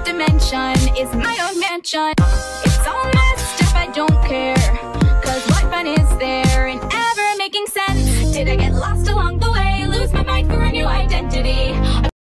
dimension is my own mansion. It's all messed up, I don't care, 'cause what fun is there in ever making sense? Did I get lost along the way, lose my mind for a new identity?